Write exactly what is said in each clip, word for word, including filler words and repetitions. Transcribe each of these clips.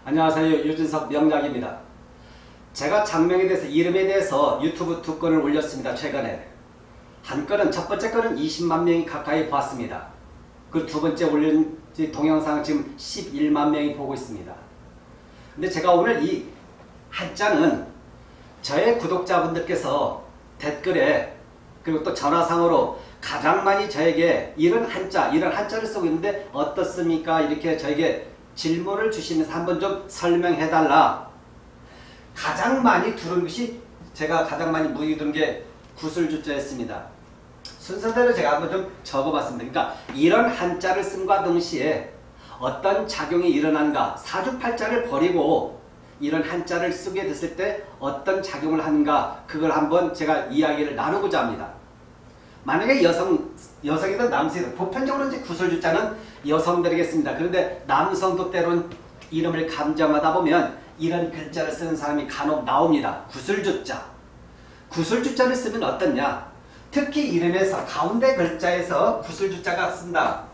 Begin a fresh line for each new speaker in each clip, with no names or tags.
안녕하세요. 유준석 명작입니다. 제가 장명에 대해서 이름에 대해서 유튜브 두 건을 올렸습니다. 최근에. 한 건은 첫 번째 건은 이십만 명이 가까이 봤습니다. 그 두 번째 올린 동영상 지금 십일만 명이 보고 있습니다. 근데 제가 오늘 이 한자는 저의 구독자분들께서 댓글에 그리고 또 전화상으로 가장 많이 저에게 이런 한자, 이런 한자를 쓰고 있는데 어떻습니까? 이렇게 저에게 질문을 주시면서 한번 좀 설명해달라. 가장 많이 들은 것이 제가 가장 많이 문의 든 게 구슬주자였습니다. 순서대로 제가 한번 좀 적어봤습니다. 그러니까 이런 한자를 쓴과 동시에 어떤 작용이 일어난가, 사주팔자를 버리고 이런 한자를 쓰게 됐을 때 어떤 작용을 하는가, 그걸 한번 제가 이야기를 나누고자 합니다. 만약에 여성, 여성이든 남성이든 보편적으로 이제 구슬주자는 여성들에게 씁니다. 그런데 남성도 때론 이름을 감정하다 보면 이런 글자를 쓰는 사람이 간혹 나옵니다. 구슬주자. 구슬주자를 쓰면 어떻냐? 특히 이름에서 가운데 글자에서 구슬주자가 쓴다.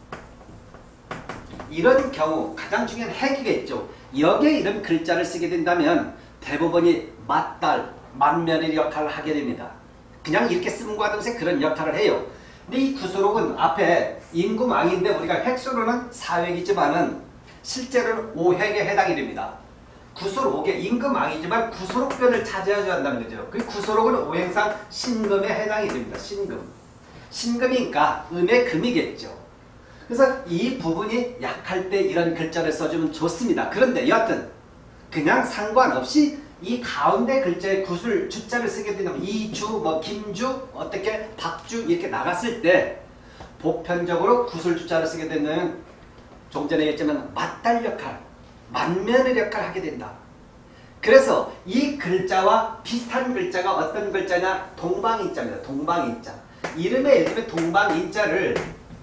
이런 경우 가장 중요한 핵이겠죠. 여기에 이런 글자를 쓰게 된다면 대부분이 맞달, 만면의 역할을 하게 됩니다. 그냥 이렇게 씀과 동시에 그런 역할을 해요. 근데 이 구수록은 앞에 임금왕인데 우리가 획수로는 사획이지만은 실제로는 오획에 해당이 됩니다. 구수록에 임금왕이지만 구수록변을 차지하지 한다는 거죠. 그 구수록은 오행상 신금에 해당이 됩니다. 신금. 신금이니까 음의 금이겠죠. 그래서 이 부분이 약할 때 이런 글자를 써주면 좋습니다. 그런데 여하튼 그냥 상관없이 이 가운데 글자에 구슬 주자를 쓰게 된다면 이주, 뭐 김주, 어떻게 박주 이렇게 나갔을 때 보편적으로 구슬 주자를 쓰게 되면 좀 전에 얘기했지만 맞달 역할, 만면의 역할을 하게 된다. 그래서 이 글자와 비슷한 글자가 어떤 글자냐? 동방인자입니다. 동방인자. 이름에 예를 들면 동방인자를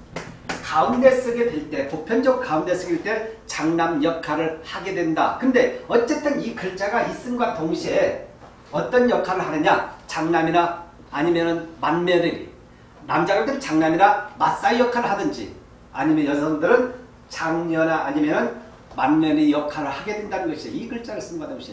가운데 쓰게 될 때, 보편적으로 가운데 쓰게 될 때 장남 역할을 하게 된다. 근데 어쨌든 이 글자가 있음과 동시에 어떤 역할을 하느냐? 장남이나 아니면은 만며느리. 남자들은 장남이나 맞사이 역할을 하든지 아니면 여성들은 장녀나 아니면은 만며느리 역할을 하게 된다는 것이죠. 이 글자를 쓴과 동시에.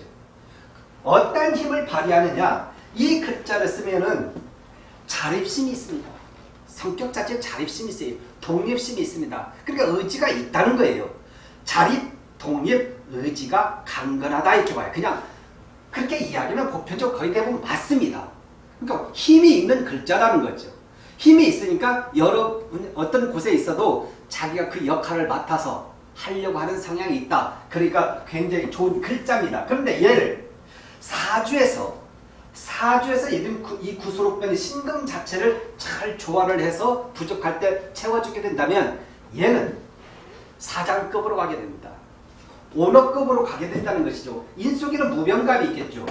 어떤 힘을 발휘하느냐? 이 글자를 쓰면은 자립심이 있습니다. 성격 자체에 자립심이 있어요. 독립심이 있습니다. 그러니까 의지가 있다는 거예요. 자립, 독립, 의지가 강건하다 이렇게 봐요. 그냥 그렇게 이야기는 보편적으로 거의 대부분 맞습니다. 그러니까 힘이 있는 글자라는 거죠. 힘이 있으니까 여러 어떤 곳에 있어도 자기가 그 역할을 맡아서 하려고 하는 성향이 있다. 그러니까 굉장히 좋은 글자입니다. 그런데 얘를 사주에서 사주에서 이 구수록변의 신금 자체를 잘 조화를 해서 부족할 때 채워주게 된다면 얘는 사장급으로 가게 됩니다. 오너급으로 가게 된다는 것이죠. 인수기는 무병갑이 있겠죠.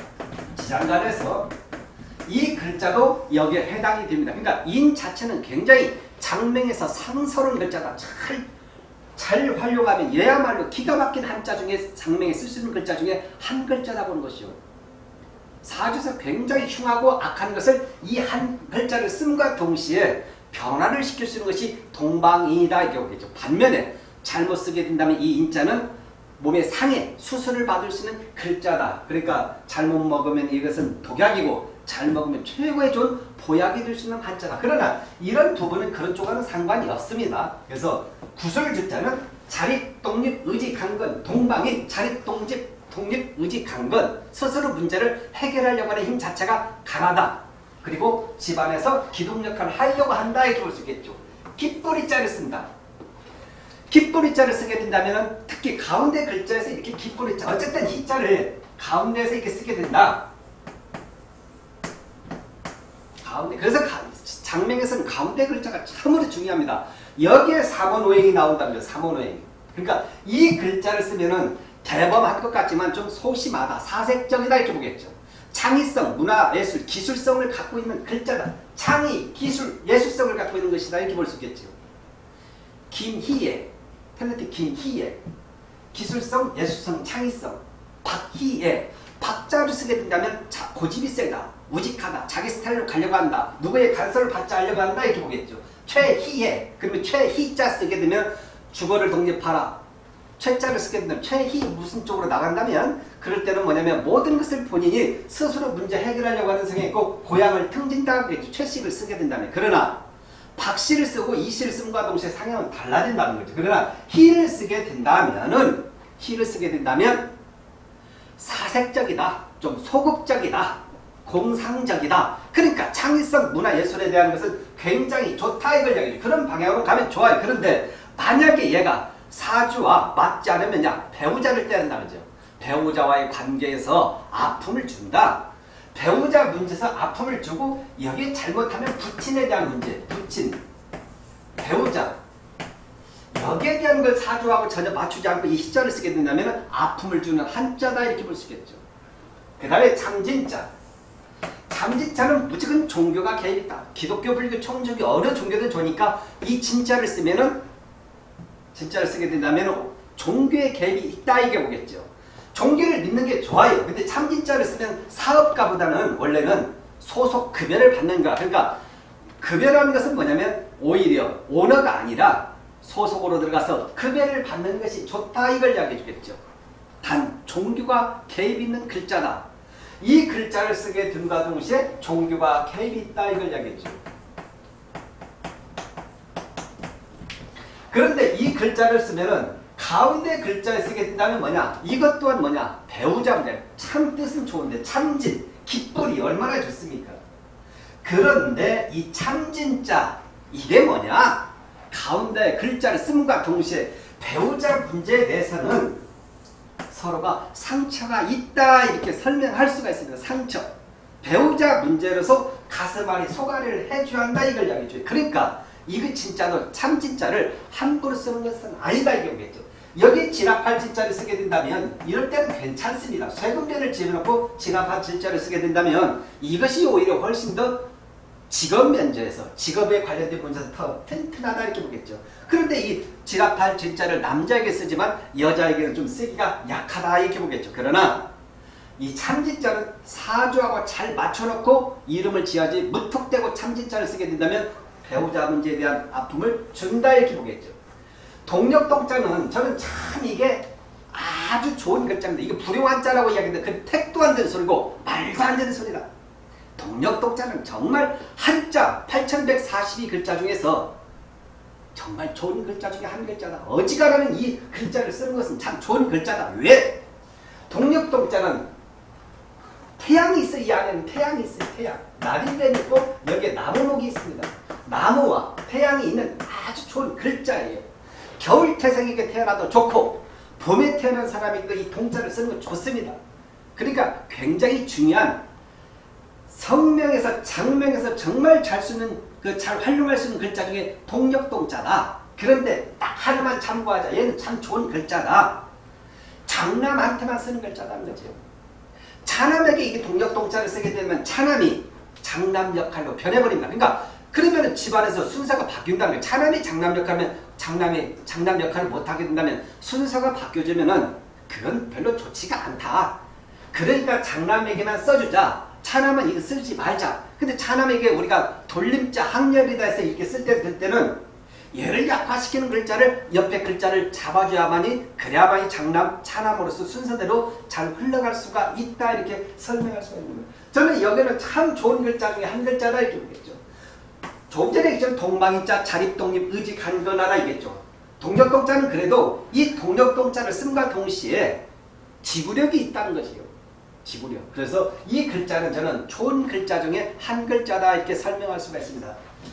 지장간에서 이 글자도 여기에 해당이 됩니다. 그러니까 인 자체는 굉장히 장명에서 상서로운 글자다. 잘, 잘 활용하면 얘야말로 기가 막힌 한자 중에 장명에 쓸 수 있는 글자 중에 한 글자다 보는 것이요. 사주에서 굉장히 흉하고 악한 것을 이 한 글자를 씀과 동시에 변화를 시킬 수 있는 것이 동방인이다 이렇게 보겠죠. 반면에 잘못 쓰게 된다면 이 인자는 몸의 상해, 수술을 받을 수 있는 글자다. 그러니까 잘못 먹으면 이것은 독약이고 잘 먹으면 최고의 좋은 보약이 될 수 있는 한자다. 그러나 이런 부분은 그런 쪽과는 상관이 없습니다. 그래서 구슬주자는 자립, 독립, 의지, 강건, 동방인, 자립, 독립, 독립, 의지, 강건, 스스로 문제를 해결하려고 하는 힘 자체가 강하다. 그리고 집안에서 기둥 역할을 하려고 한다 이렇게 볼 수 있겠죠. 깃뿌리자를 쓴다. 깃뿌리자를 쓰게 된다면 특히 가운데 글자에서 이렇게 깃뿌리자, 어쨌든 희자를 가운데에서 이렇게 쓰게 된다. 가운데, 그래서 장명에서는 가운데 글자가 참으로 중요합니다. 여기에 삼원오행이 나온다는 거예요. 삼원오행. 그러니까 이 글자를 쓰면은 대범한 것 같지만 좀 소심하다, 사색적이다 이렇게 보겠죠. 창의성, 문화, 예술, 기술성을 갖고 있는 글자다. 창의, 기술, 예술성을 갖고 있는 것이다 이렇게 볼 수 있겠죠. 김희애, 탤런트 김희애, 기술성, 예술성, 창의성. 박희애, 박자를 쓰게 된다면 자, 고집이 세다, 우직하다, 자기 스타일로 가려고 한다, 누구의 간섭을 받지 않으려고 한다 이렇게 보겠죠. 최희애, 그러면 최희자 쓰게 되면 주거를 독립하라, 최자를 쓰게 된다면 최희 무슨 쪽으로 나간다면 그럴 때는 뭐냐면 모든 것을 본인이 스스로 문제 해결하려고 하는 성향이 있고 고향을 탕진다고 최씨를 쓰게 된다면 그러나 박씨를 쓰고 이씨를 쓴과 동시에 상향은 달라진다는 거죠. 그러나 희를 쓰게 된다면은 희를 쓰게 된다면 사색적이다. 좀 소극적이다. 공상적이다. 그러니까 창의성 문화예술에 대한 것은 굉장히 좋다 이걸 이야기해요. 그런 방향으로 가면 좋아요. 그런데 만약에 얘가 사주와 맞지 않으면 야 배우자를 때린다는 거죠. 배우자와의 관계에서 아픔을 준다. 배우자 문제에서 아픔을 주고 여기에 잘못하면 부친에 대한 문제. 부친, 배우자 여기에 대한 걸 사주하고 전혀 맞추지 않고 이 시자를 쓰게 된다면 아픔을 주는 한자다 이렇게 볼 수 있겠죠. 그 다음에 참진자. 참진자는 무조건 종교가 개입있다. 기독교, 불교, 천주교 어느 종교든 좋으니까 이 진자를 쓰면은 진자를 쓰게 된다면 종교의 개입이 있다 이게 보겠죠. 종교를 믿는 게 좋아요. 근데 참진자를 쓰면 사업가보다는 원래는 소속 급여를 받는 거야. 그러니까 급여라는 것은 뭐냐면 오히려 오너가 아니라 소속으로 들어가서 급여를 받는 것이 좋다 이걸 이야기해 주겠죠. 단 종교가 개입 있는 글자다. 이 글자를 쓰게 됨과 동시에 종교가 개입이 있다 이걸 이야기해 주죠. 그런데 이 글자를 쓰면은 가운데 글자를 쓰게 된다면 뭐냐? 이것 또한 뭐냐? 배우자 문제. 참 뜻은 좋은데 참진, 깃불이 얼마나 좋습니까? 그런데 이 참진자 이게 뭐냐? 가운데 글자를 씀과 동시에 배우자 문제에 대해서는 서로가 상처가 있다 이렇게 설명할 수가 있습니다. 상처. 배우자 문제로서 가슴앓이 소가리를 해줘야 한다 이걸 이야기해줘요. 그러니까 이거 진짜로 참진자를 함부로 쓰는 것은 아니다 이게 오겠죠. 여기 진압할 진자를 쓰게 된다면 이럴 때는 괜찮습니다. 쇠금변을 집어넣고 진압할 진자를 쓰게 된다면 이것이 오히려 훨씬 더 직업 면제에서 직업에 관련된 문제에서 더 튼튼하다 이렇게 보겠죠. 그런데 이 진압할 진자를 남자에게 쓰지만 여자에게는 좀 쓰기가 약하다 이렇게 보겠죠. 그러나 이 참진자는 사주하고 잘 맞춰놓고 이름을 지어야지 무턱대고 참진자를 쓰게 된다면 배우자 문제에 대한 아픔을 준다 이렇게 보겠죠. 동력동자는 저는 참 이게 아주 좋은 글자인데 이게 불용한자라고 이야기하는데 그 택도 안 되는 소리고 말도 안 되는 소리다. 동력동자는 정말 한자 팔천백사십이 글자 중에서 정말 좋은 글자 중에 한 글자다. 어지간하면 이 글자를 쓰는 것은 참 좋은 글자다. 왜? 동력동자는 태양이 있어. 이 안에는 태양이 있어요. 태양. 나비뱀이 있고 여기에 나무목이 있습니다. 나무와 태양이 있는 아주 좋은 글자예요. 겨울 태생에게 태어나도 좋고 봄에 태어난 사람에게 이 동자를 쓰는 건 좋습니다. 그러니까 굉장히 중요한 성명에서 장명에서 정말 잘 쓰는 그 잘 활용할 수 있는 글자 중에 동력동자다. 그런데 딱 하나만 참고하자. 얘는 참 좋은 글자다. 장남한테만 쓰는 글자다는 거죠. 차남에게 이게 동력동자를 쓰게 되면 차남이 장남 역할로 변해버린다. 그러니까 그러면 집안에서 순서가 바뀐다는 거예요. 차남이 장남 역할하면 장남이 장남 역할을 못하게 된다면 순서가 바뀌어지면은 그건 별로 좋지가 않다. 그러니까 장남에게만 써주자. 차남은 이거 쓰지 말자. 근데 차남에게 우리가 돌림자 항렬이다 해서 이렇게 쓸 때, 될 때는 얘를 약화시키는 글자를 옆에 글자를 잡아줘야만이 그래야만이 장남, 차남으로서 순서대로 잘 흘러갈 수가 있다 이렇게 설명할 수가 있는 거예요. 저는 여기는 참 좋은 글자 중에 한 글자다 이렇게 보겠죠. 조금 전에 얘기했죠. 동방인자, 자립독립, 의지, 간건하라 이겠죠. 동력동자는 그래도 이 동력동자를 씀과 동시에 지구력이 있다는 것이요. 지구력. 그래서 이 글자는 저는 좋은 글자 중에 한 글자다 이렇게 설명할 수가 있습니다.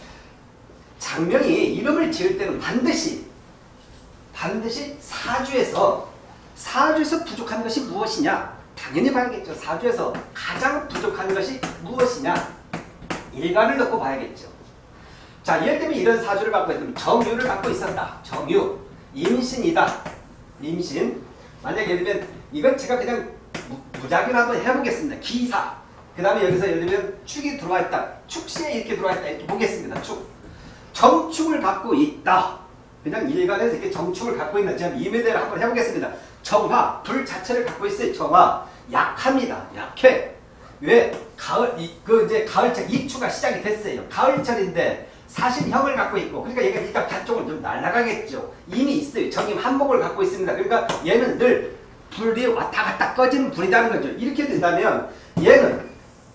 장명이 이름을 지을 때는 반드시 반드시 사주에서 사주에서 부족한 것이 무엇이냐? 당연히 봐야겠죠. 사주에서 가장 부족한 것이 무엇이냐? 일간을 넣고 봐야겠죠. 자, 예를 들면 이런 사주를 갖고 있다면 정유를 갖고 있었다. 정유, 임신이다. 임신. 만약에 예를 들면 이건 제가 그냥 무작위로 한번 해보겠습니다. 기사. 그 다음에 여기서 예를 들면 축이 들어와 있다. 축시에 이렇게 들어와 있다. 이렇게 보겠습니다. 축. 정축을 갖고 있다. 그냥 일간에서 이렇게 정축을 갖고 있는 제가 이미대로 한번 해보겠습니다. 정화, 불 자체를 갖고 있어요. 정화. 약합니다. 약해. 왜? 가을, 이, 그 이제 가을철 입추가 시작이 됐어요. 가을철인데 사실형을 갖고 있고, 그러니까 얘가 일단 반쪽은 좀 날아가겠죠. 이미 있어요. 정임 한목을 갖고 있습니다. 그러니까 얘는 늘 불이 왔다 갔다 꺼지는 불이라는 거죠. 이렇게 된다면 얘는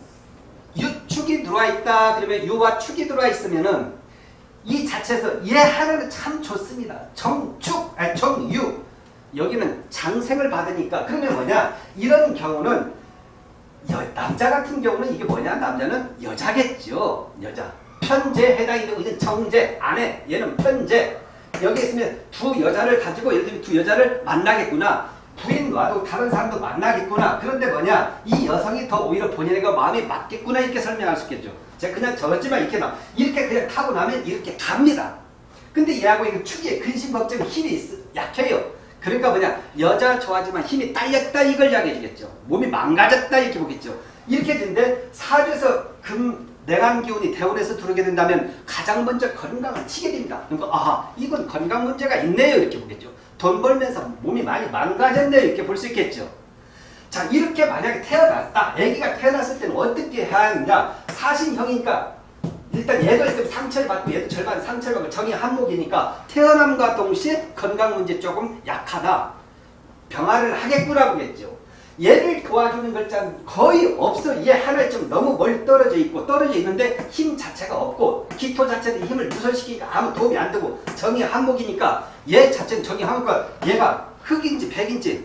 유축이 들어와 있다. 그러면 유와 축이 들어와 있으면은 이 자체에서 얘 하나는 참 좋습니다. 정축, 아니 정유. 여기는 장생을 받으니까. 그러면 뭐냐? 이런 경우는 여, 남자 같은 경우는 이게 뭐냐? 남자는 여자겠죠. 여자. 편제에 해당이 되고 이는 정제, 아내. 얘는 편제. 여기 있으면 두 여자를 가지고 예를 들면 두 여자를 만나겠구나. 부인 와도 다른 사람도 만나겠구나. 그런데 뭐냐? 이 여성이 더 오히려 본인에게 마음이 맞겠구나. 이렇게 설명할 수 있겠죠. 제가 그냥 적었지만 이렇게 나 이렇게 그냥 타고 나면 이렇게 갑니다. 근데 얘하고 이거 축에 근심 걱정 힘이 있, 약해요. 그러니까 뭐냐? 여자 좋아하지만 힘이 딸렸다 이걸 이야기해 주겠죠. 몸이 망가졌다 이렇게 보겠죠. 이렇게 된데 사주에서 금 내간 기운이 대운에서 들어오게 된다면 가장 먼저 건강을 치게 됩니다. 그러니까 아하 이건 건강 문제가 있네요 이렇게 보겠죠. 돈 벌면서 몸이 많이 망가졌네요 이렇게 볼 수 있겠죠. 자 이렇게 만약에 태어났다. 아기가 태어났을 때는 어떻게 해야 하느냐. 사신형이니까 일단 얘도 일단 상처를 받고 얘도 절반 상처를 받고 정이 한목이니까 태어남과 동시에 건강 문제 조금 약하다. 병화를 하겠구나 보겠죠. 얘를 도와주는 글자는 거의 없어. 얘 하나 좀 너무 멀리 떨어져 있고 떨어져 있는데 힘 자체가 없고 기토 자체도 힘을 누설시키니까 아무 도움이 안 되고 정이 한목이니까 얘 자체는 정이 한목과 얘가 흑인지 백인지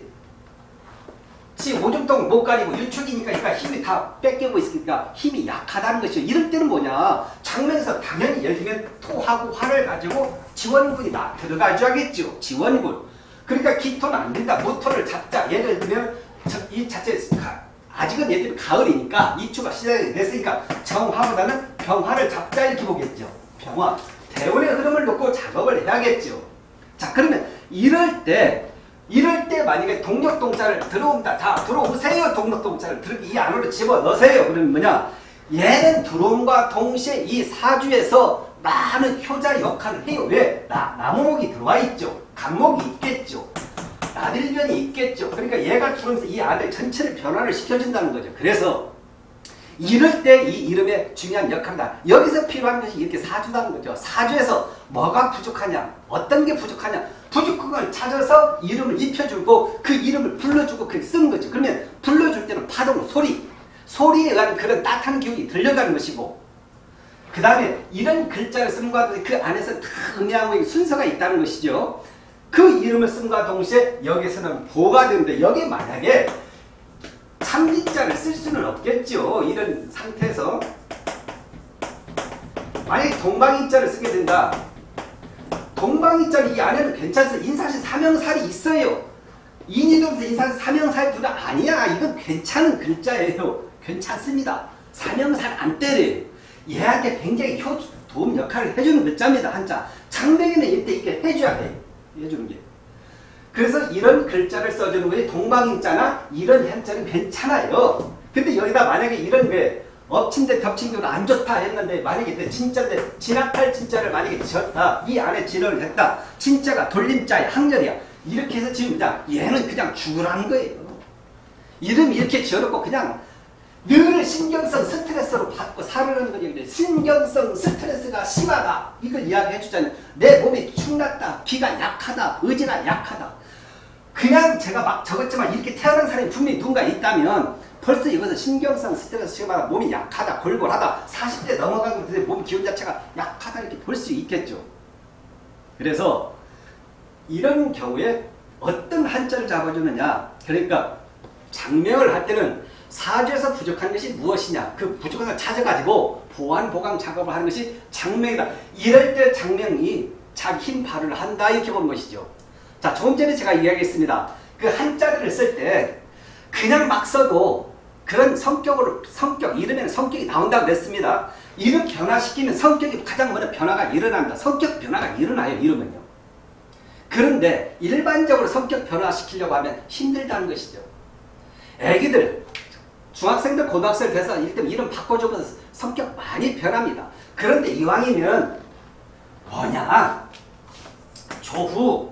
지 오줌통 못 가리고 유축이니까 그러니까 힘이 다 뺏기고 있으니까 힘이 약하다는 것이죠. 이럴 때는 뭐냐. 장면에서 당연히 예를 들면 토하고 화를 가지고 지원군이 나 들어가줘야겠죠. 지원군. 그러니까 기토는 안 된다. 모토를 잡자. 예를 들면 이 자체 아직은 예를 들면 가을이니까 이추가 시작이 됐으니까 정화보다는 병화를 잡자 이렇게 보겠죠. 병화. 대운의 흐름을 놓고 작업을 해야겠죠. 자 그러면 이럴 때 이럴 때 만약에 동력동자를 들어온다. 자 들어오세요. 동력동자를 들어 이 안으로 집어넣으세요. 그러면 뭐냐. 얘는 들어옴과 동시에 이 사주에서 많은 효자 역할을 해요. 왜? 나, 나무목이 들어와 있죠. 간목이 있겠죠. 나들변이 있겠죠. 그러니까 얘가 들어오면서 이 안에 전체를 변화를 시켜준다는 거죠. 그래서 이럴 때 이 이름의 중요한 역할이다. 여기서 필요한 것이 이렇게 사주다는 거죠. 사주에서 뭐가 부족하냐, 어떤 게 부족하냐, 부족한 걸 찾아서 이름을 입혀주고 그 이름을 불러주고 그렇게 쓰는 거죠. 그러면 불러줄 때는 파동, 소리, 소리에 의한 그런 따뜻한 기운이 들려가는 것이고 그 다음에 이런 글자를 쓴과 그 안에서 다 의미하고 순서가 있다는 것이죠. 그 이름을 쓴과 동시에 여기서는 보가 되는데 여기에 만약에 참진자를 쓸 수는 없겠죠. 이런 상태에서 만약에 동방인자를 쓰게 된다. 동방인자는 이 안에는 괜찮아서 인사신 사명살이 있어요. 인이 들면서 인사신 사명살 둘 다 아니야. 이건 괜찮은 글자예요. 괜찮습니다. 사명살 안 때려요. 얘한테 굉장히 효, 도움 역할을 해주는 글자입니다. 한자. 장명에는 이때 이렇게 해줘야 돼. 해주는 게. 그래서 이런 글자를 써주는 것이 동방인자나 이런 한자는 괜찮아요. 근데 여기다 만약에 이런 게 엎친데 겹친 경우는 안 좋다 했는데 만약에 진짜인데 진압할 진짜를 만약에 지었다. 이 안에 진화를 했다. 진짜가 돌림자야. 항렬이야. 이렇게 해서 지금 그냥 얘는 그냥 죽으라는 거예요. 이름 이렇게 지어놓고 그냥 늘 신경성 스트레스로 받고 살아가는 거죠. 신경성 스트레스가 심하다. 이걸 이야기해 주잖아요. 내 몸이 축났다. 기가 약하다. 의지가 약하다. 그냥 제가 막 적었지만 이렇게 태어난 사람이 분명히 누군가 있다면 벌써 이것은 신경성 스트레스 심하다. 몸이 약하다. 골골하다. 사십 대 넘어가고 몸 기운 자체가 약하다. 이렇게 볼 수 있겠죠. 그래서 이런 경우에 어떤 한자를 잡아주느냐. 그러니까 장명을 할 때는 사주에서 부족한 것이 무엇이냐. 그 부족한 걸 찾아가지고 보완 보강 작업을 하는 것이 장명이다. 이럴 때 장명이 자기 힘 발휘를 한다. 이렇게 보는 것이죠. 자, 조금 전에 제가 이야기했습니다. 그 한자들을 쓸 때 그냥 막 써도 그런 성격으로 성격 이름에는 성격이 나온다고 그랬습니다. 이름 변화시키면 성격이 가장 먼저 변화가 일어납니다. 성격 변화가 일어나요. 이름은요. 그런데 일반적으로 성격 변화시키려고 하면 힘들다는 것이죠. 애기들 중학생들 고등학생 돼서 일단 이름 바꿔주면 성격 많이 변합니다. 그런데 이왕이면 뭐냐 조후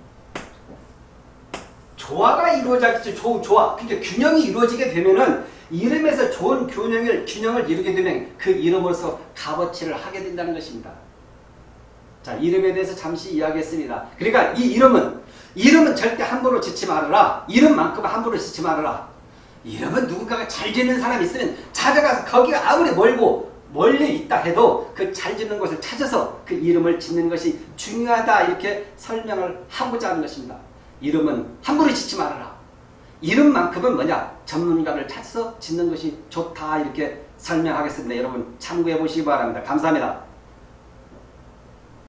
조화가 이루어지겠죠. 조, 조화. 그러니까 균형이 이루어지게 되면은 이름에서 좋은 균형을, 균형을 이루게 되면 그 이름으로서 값어치를 하게 된다는 것입니다. 자, 이름에 대해서 잠시 이야기했습니다. 그러니까 이 이름은, 이름은 절대 함부로 짓지 말아라. 이름만큼 함부로 짓지 말아라. 이름은 누군가가 잘 짓는 사람이 있으면 찾아가서 거기가 아무리 멀고 멀리 있다 해도 그 잘 짓는 곳을 찾아서 그 이름을 짓는 것이 중요하다, 이렇게 설명을 하고자 하는 것입니다. 이름은 함부로 짓지 말아라. 이름만큼은 뭐냐? 전문가를 찾아서 짓는 것이 좋다, 이렇게 설명하겠습니다. 여러분 참고해 보시기 바랍니다. 감사합니다.